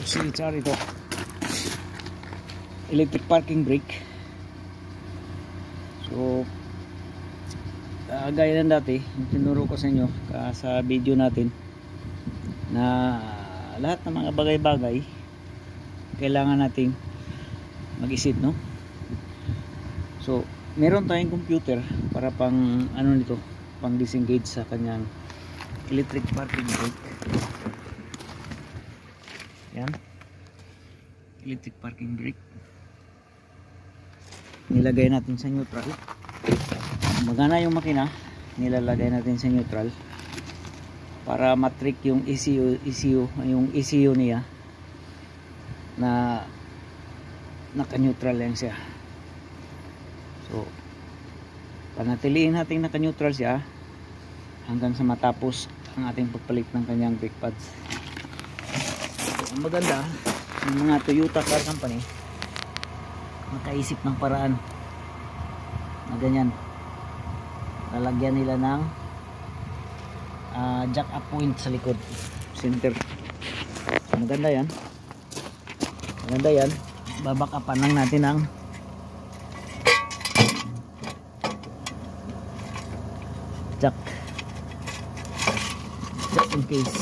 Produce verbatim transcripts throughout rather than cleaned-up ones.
C H R ito, electric parking brake. So uh, gaya ng dati yung tinuro ko sa inyo uh, sa video natin na lahat ng mga bagay-bagay kailangan nating mag-isip, no? So meron tayong computer para pang ano nito, pang disengage sa kanyang electric parking brake. Yan, electric parking brake, nilagay natin sa neutral. Magana yung makina, nilalagay natin sa neutral para matrick yung E C U, E C U yung E C U niya na naka-neutral lang siya. So panatiliin natin naka-neutral siya hanggang sa matapos ang ating pagpalit ng kanyang brake pads. So, ang maganda ng mga Toyota car company, makaisip ng paraan na ganyan, lalagyan nila ng uh, jack up point sa likod, center. So, maganda yan, maganda yan. Babakapan lang natin ang jack just in case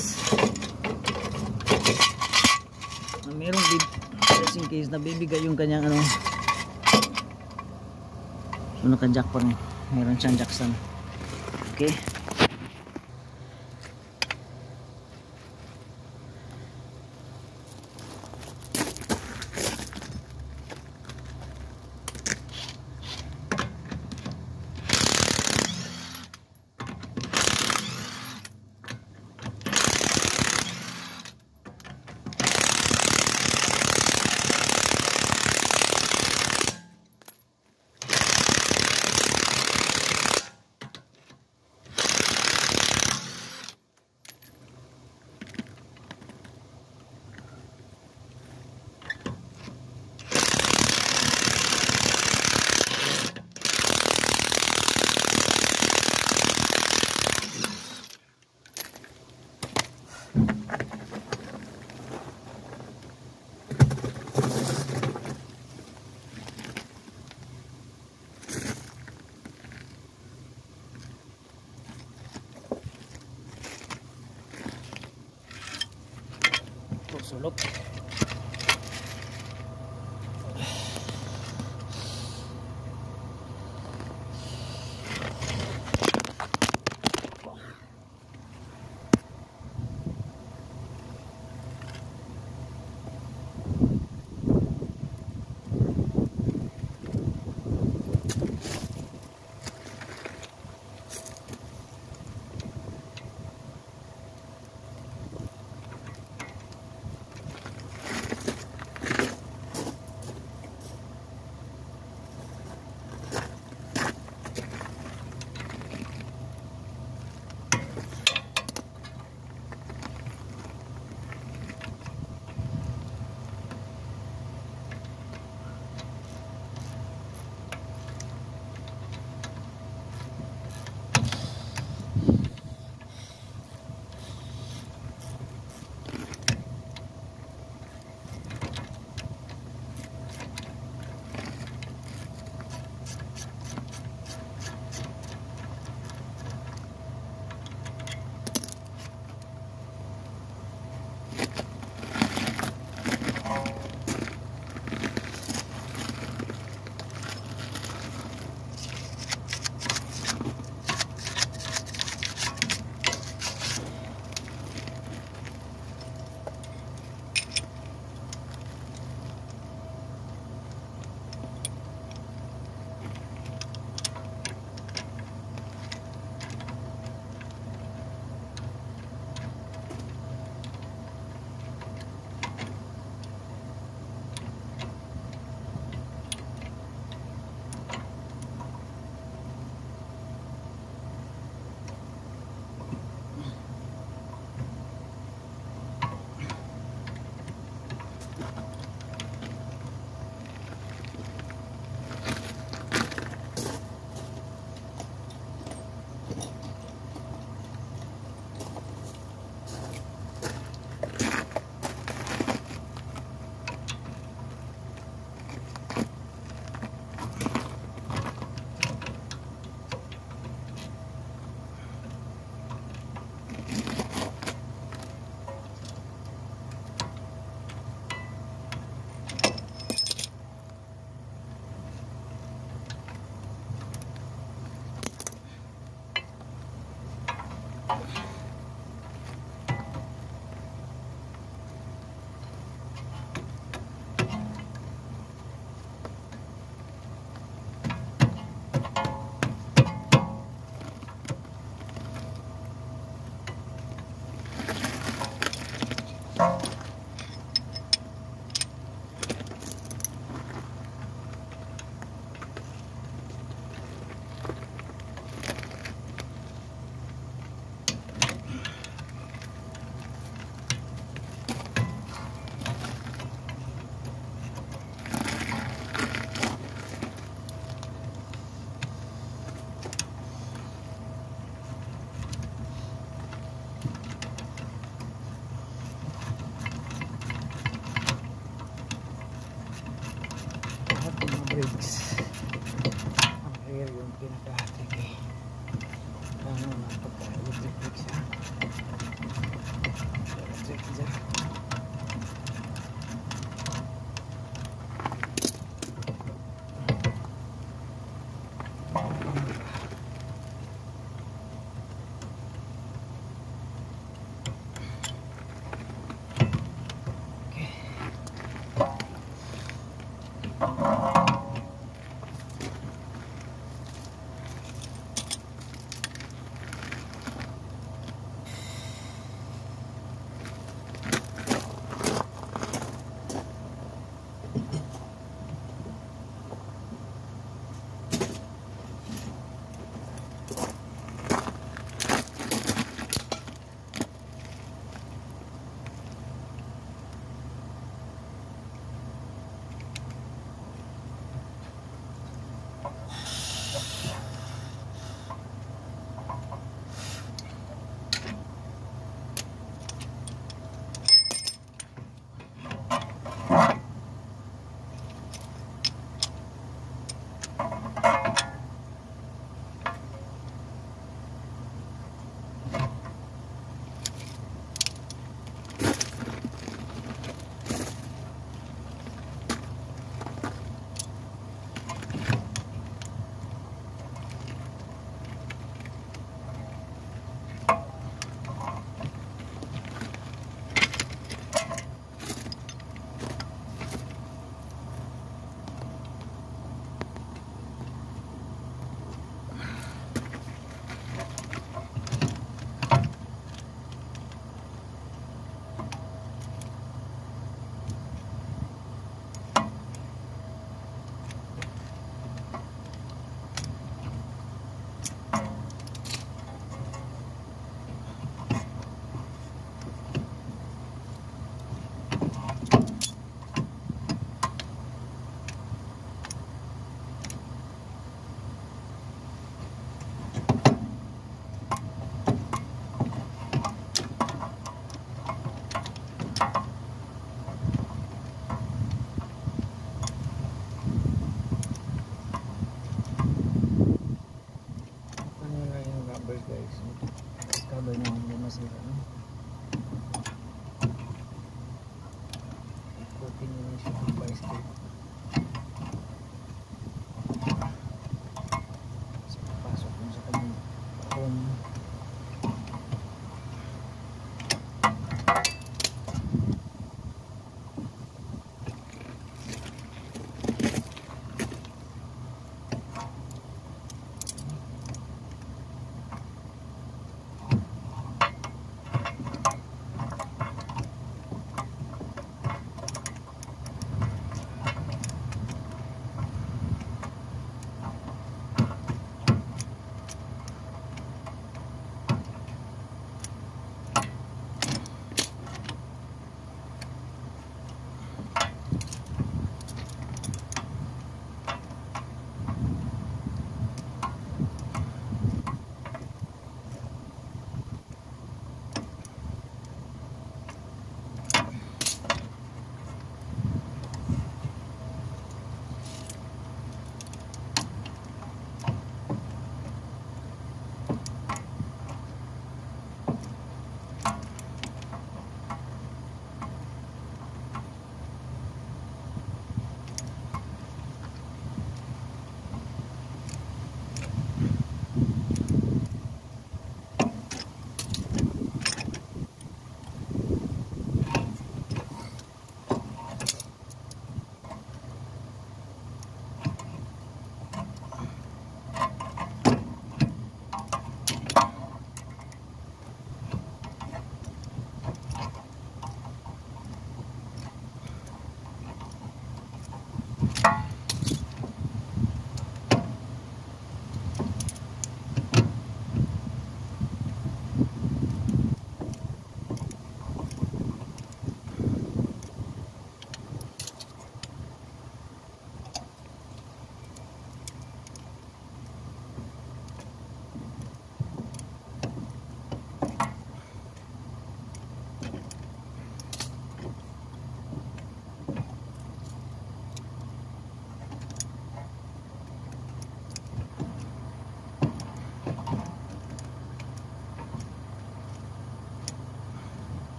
na merong bib, just in case na bibigay yung kanyang ano. So naka jack pa rin, meron siyang jack stand. Okay, sulok.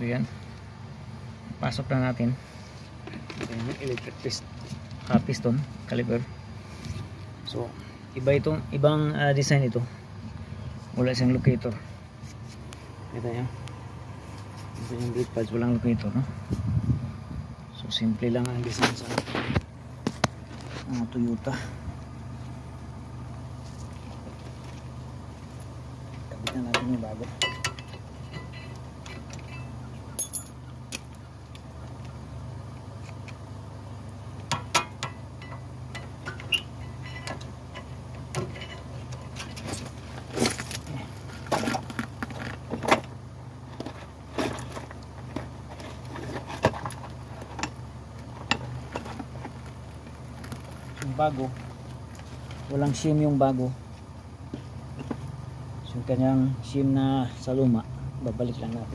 So yan, pasok na natin. Ayan, electric pist uh, piston caliper. So iba itong ibang uh, design ito, wala siyang locator. Kita nyo, ito yung brake pads, walang locator, no? So simple lang ang design sa uh, Toyota. Kabit na natin yung bago. Bago, walang shim yung bago. So yung kanyang shim na sa luma, babalik lang natin.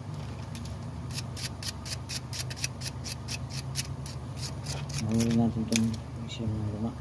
Mahuli natin itong shim na luma.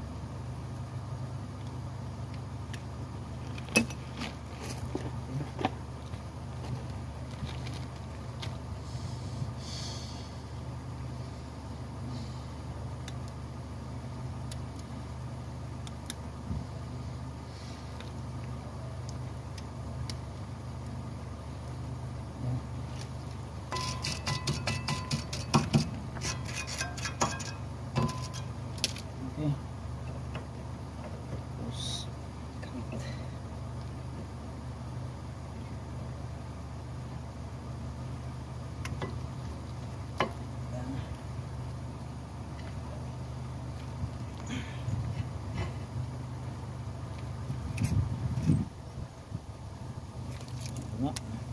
Okay. Tapos kapit. Yan. Ano?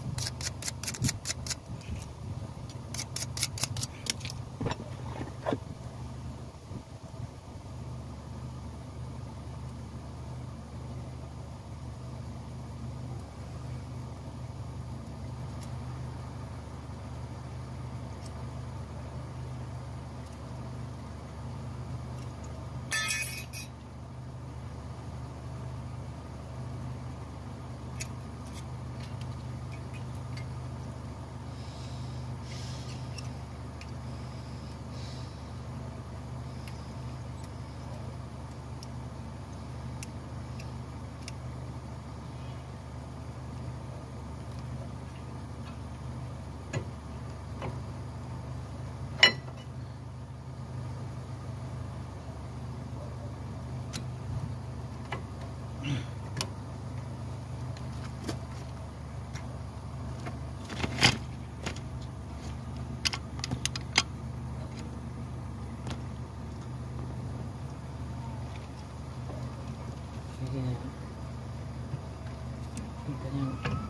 Yung kanyang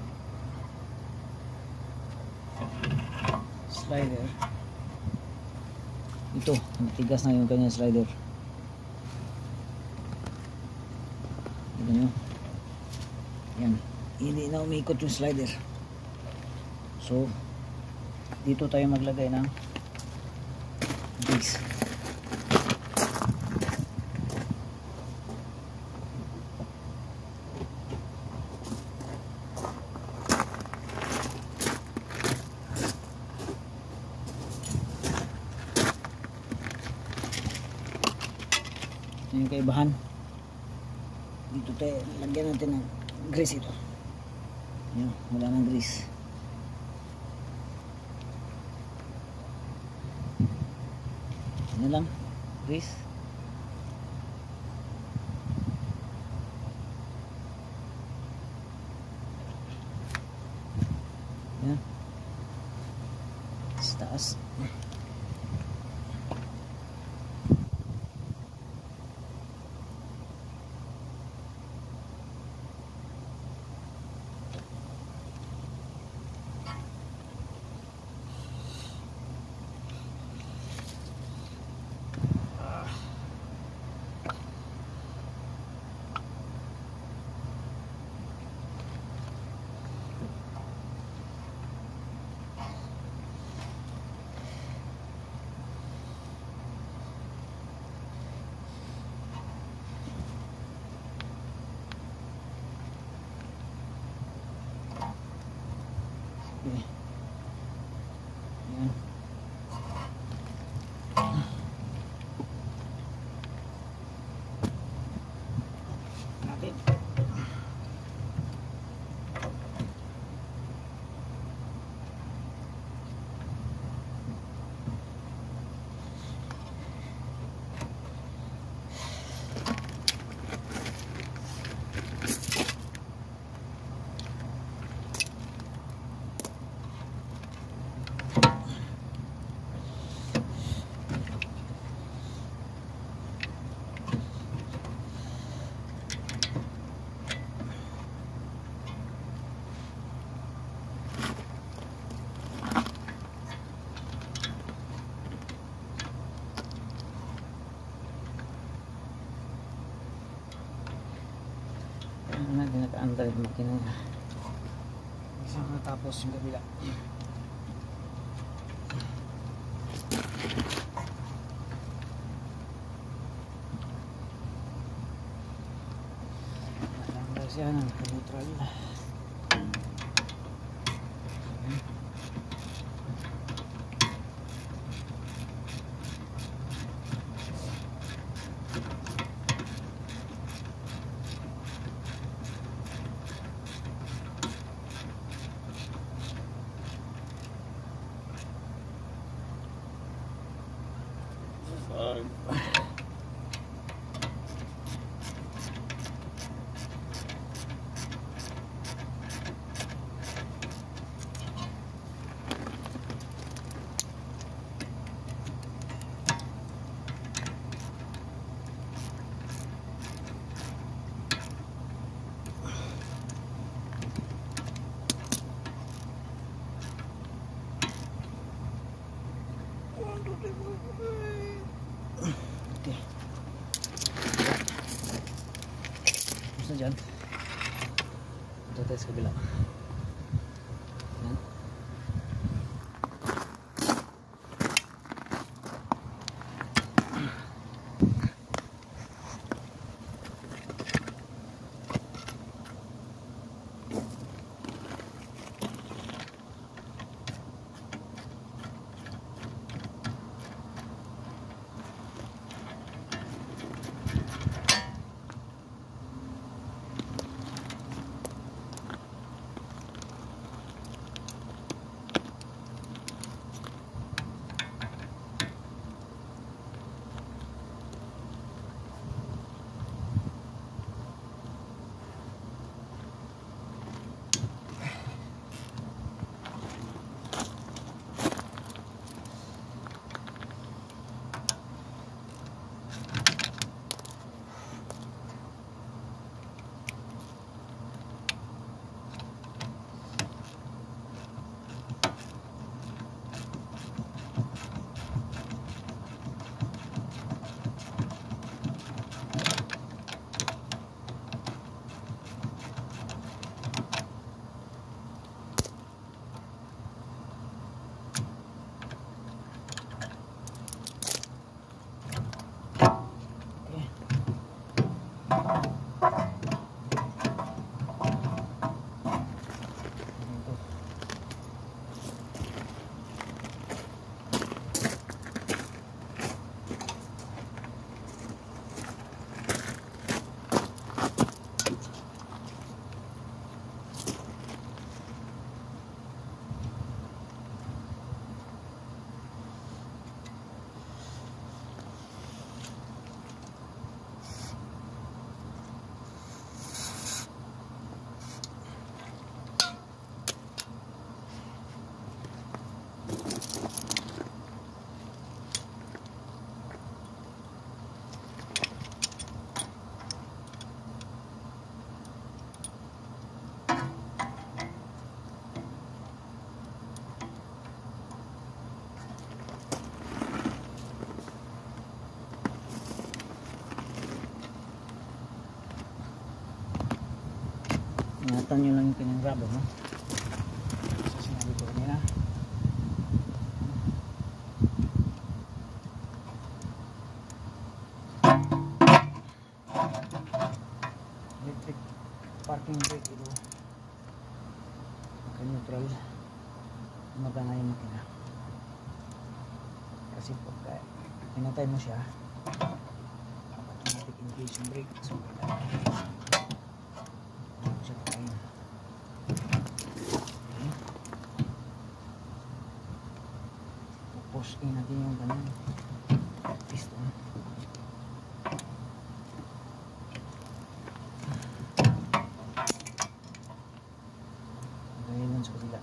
slider, ito matigas na yung kanyang slider. Tignan nyo, yan, hindi na umikot yung slider. So dito tayo maglagay ng base. Yung kaibahan dito tayo, lagyan natin ng grease ito. Yan, wala ng grease. Ano lang, grease. Yan, sa taas. Ayan. Natin. Ano na, naka-under yung makina niya. Isang natapos yung kabila. Naka-under siya ng neutral. Okay. Tapos na dyan. Ito tayo sa kabila. Yan. Ingatan nyo lang yung kanyang rubber, no? So, sinabi ko kanina. Electric parking brake ito. Naka-neutral. Magana yung makina. kasi pagka pinatay mo siya, automatic engage yung brake, so kailangan hindi mo siya patayin. Okay. Push in natin yung ganun piston. Ganyan sa kabila.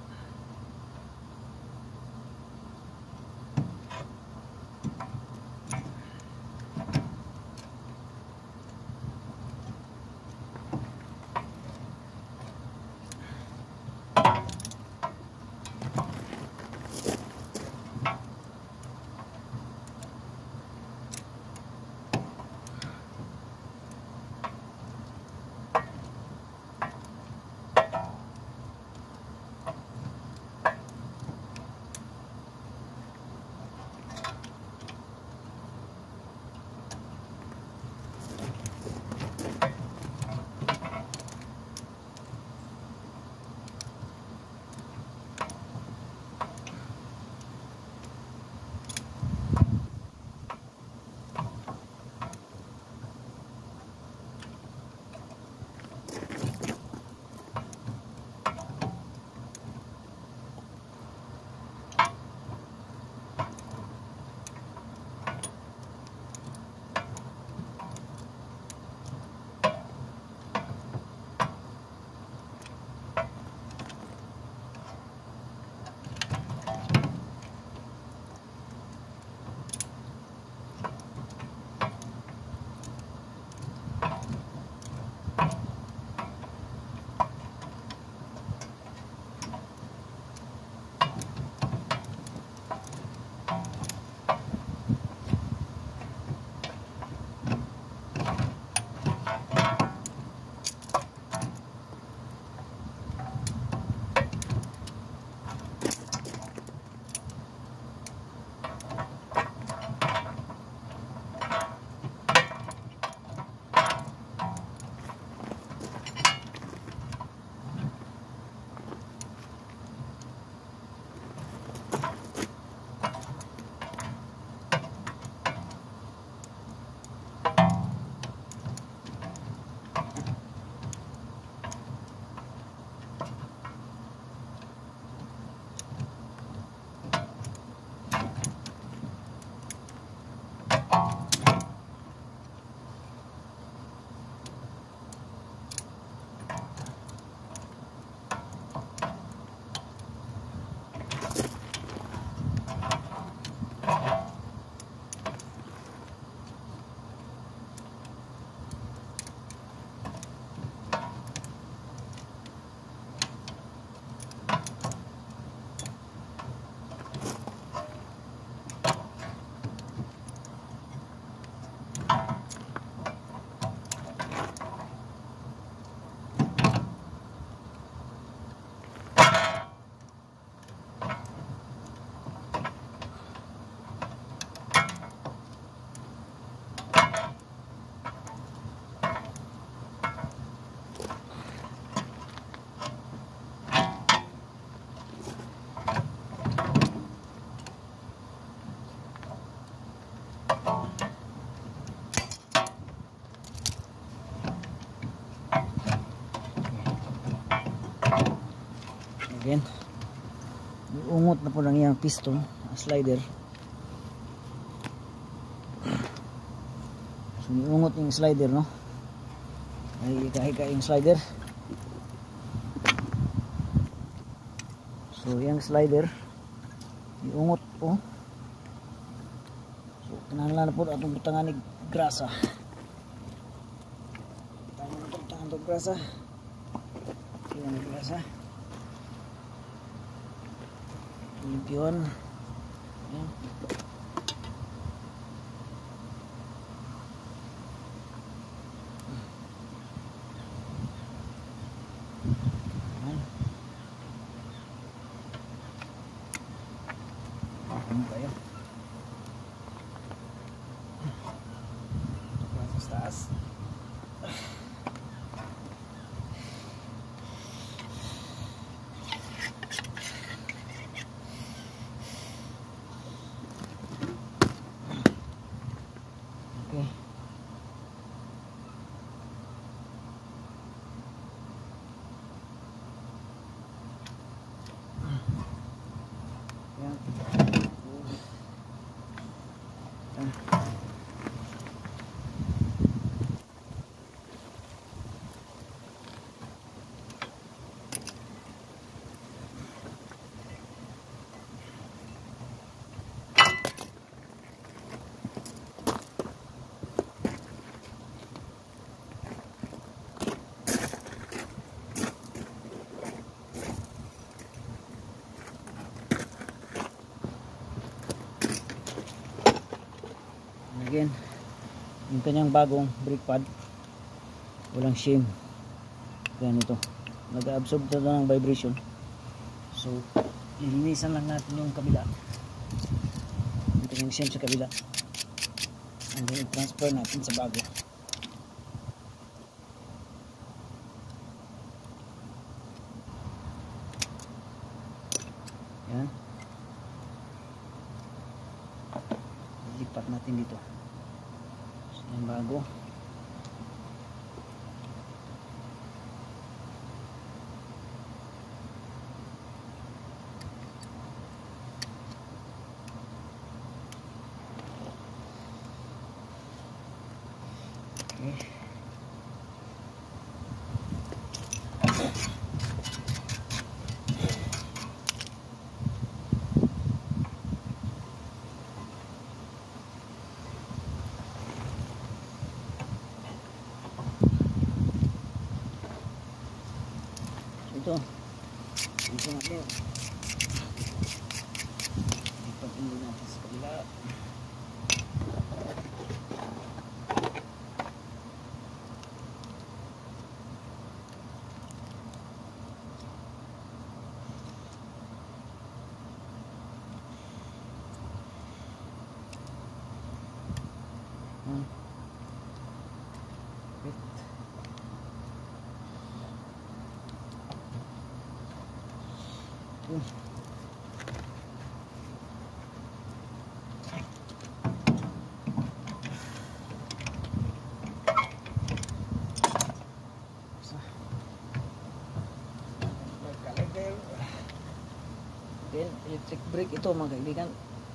Again, uungot na po ng iyang piston slider. So niungot yung slider, no, ay ika-ika yung slider. So yung slider iungot po. So kinahanglan na po atong butangan ni grasa. Tama na itong butangan itong grasa. Yan ang grasa. Yun. Yan. Yan. Ano kayo? Ito sa taas. again, yung kanyang bagong brake pad, walang shim. Ganito, nag-absorb na ng vibration. So lilinisan lang natin yung kabila, yung kanyang shim sa kabila, and then i-transfer natin sa bago. Yan, lipat natin dito. So, yung bago. Okay. Ito, ito natin, lipat ulit natin sa kabila. Hmm. Wait. Hmm. Then, electric brake ito mga kaibigan,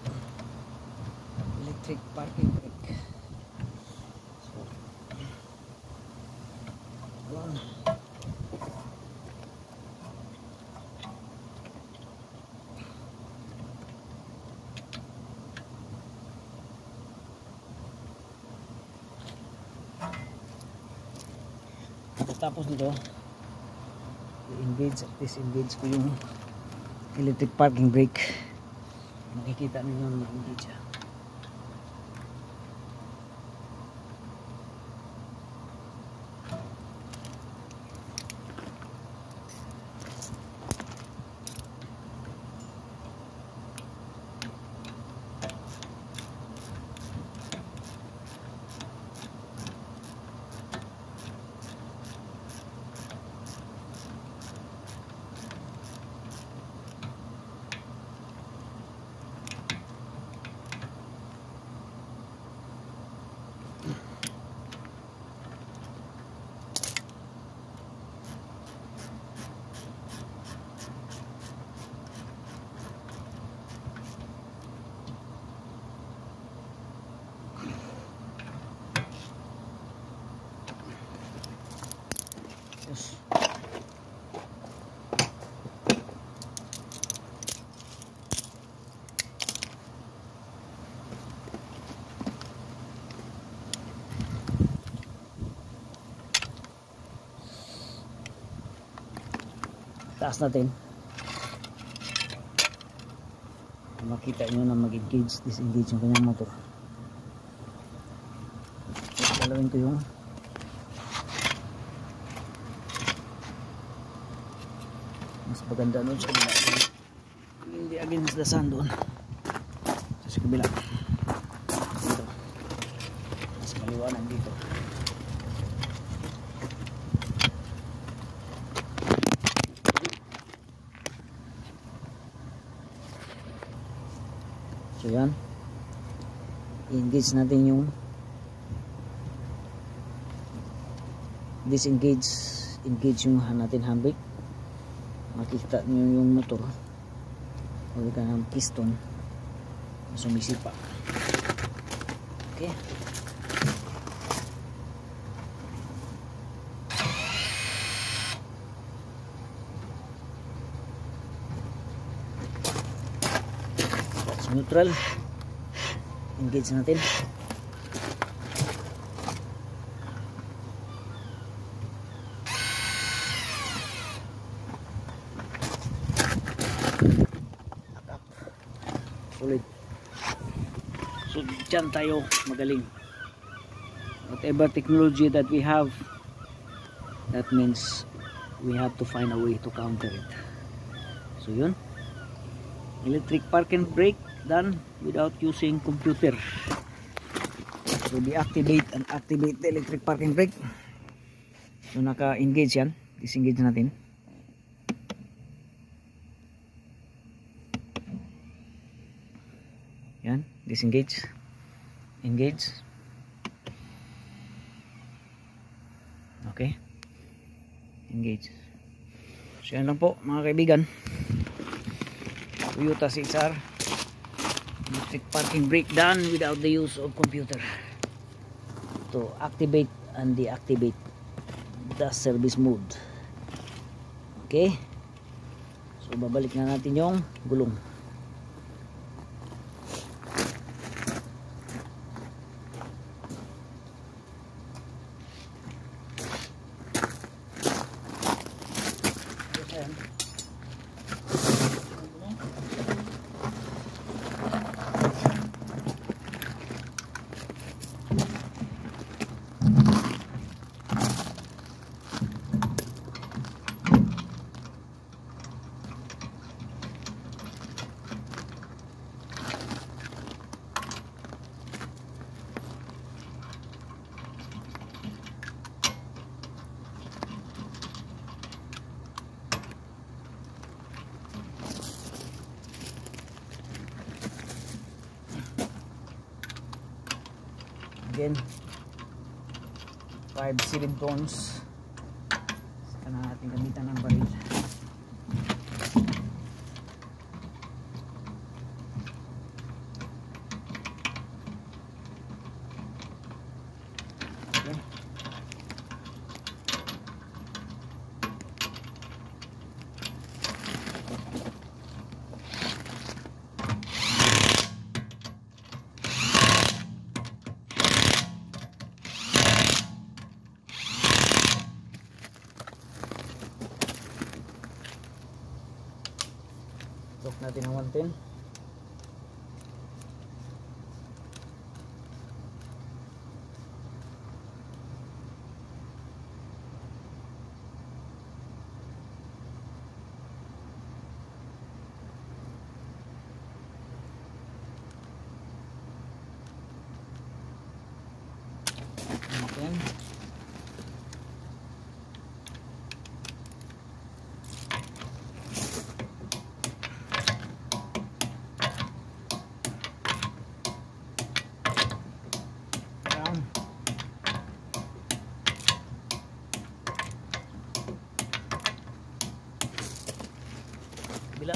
electric parking brake. So, yun. Tapos nito, i-engage at disengage ko yung electric parking brake. Makikita ninyo na mag-engage siya. Yes. Taas natin. Makita nyo na mag-engage, disengage yung kanyang motor. Galawin ko yung mas maganda doon sa kabila, hindi against the sun doon sa kabila. Dito mas maliwanag dito. So yan, i-engage natin yung disengage, engage yung natin handbrake. Makikita nyo yung motor, wala ka ng piston sumisipa. Okay, that's neutral. Engage natin. Ulit. So So dyan tayo magaling. Whatever technology that we have, that means we have to find a way to counter it. So yun, electric parking brake done without using computer. So deactivate and activate the electric parking brake. So naka-engage yan, disengage natin. Yan, disengage, engage. Okay, engage. So yan lang po mga kaibigan, Toyota C H R electric parking brake done without the use of computer to activate and deactivate the service mode. Okay, so babalik na natin yung gulong. Again, five seven tons. Saka na natin gamitan ng baril. Okay. Lock natin ang one ten. Okay. Bila.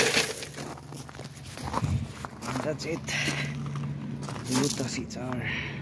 That's it. Toyota C H R.